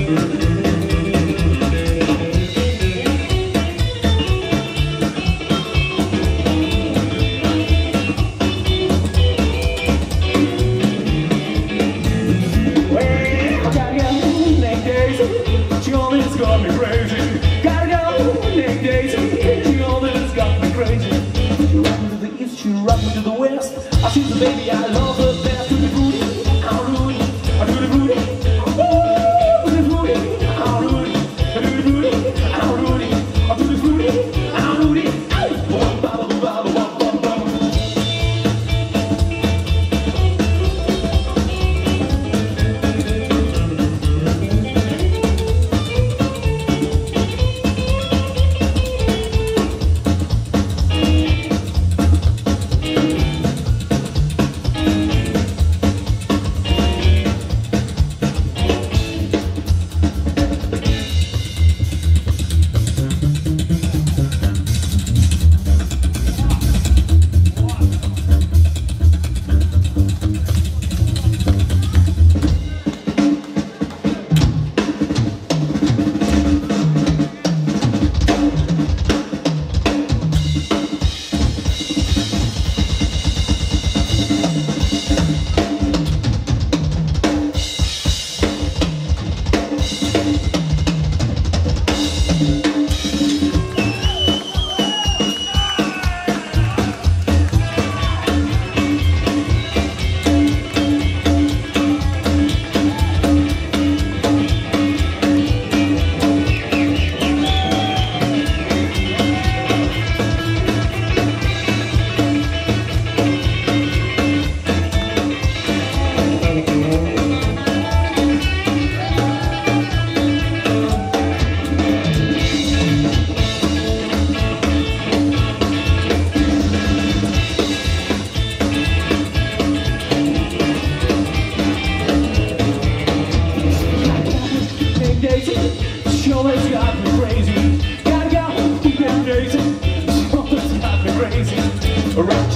Got me crazy. Gotta go, Nick Daisy. She always got me crazy. She rock me to the east, she rock me to the west. I see the baby, I love her best. To the booty, I'm Rudy. I do the booty, ooh, the booty, I'm Rudy. I do the booty, I'm Rudy. I do the booty, I'm Rudy. Bum, bum, bum, bum, bum, bum. She always got me crazy. Gotta go, Nick Daisy. She always got me crazy.